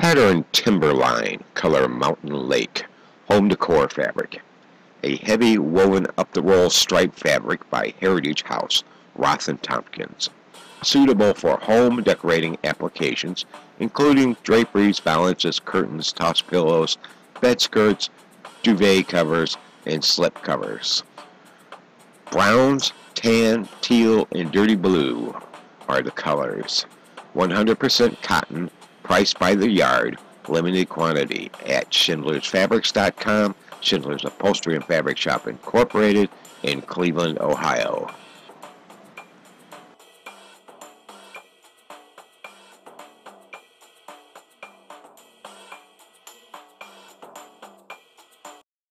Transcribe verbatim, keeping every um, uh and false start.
Pattern Timberline, color Mountain Lake, home decor fabric. A heavy woven up-the-roll stripe fabric by Heritage House, Roth Tompkins. Suitable for home decorating applications, including draperies, valances, curtains, toss pillows, bed skirts, duvet covers, and slip covers. Browns, tan, teal, and dirty blue are the colors. one hundred percent cotton, priced by the yard, limited quantity at Schindlers Fabrics dot com, Schindler's Upholstery and Fabric Shop Incorporated in Cleveland, Ohio.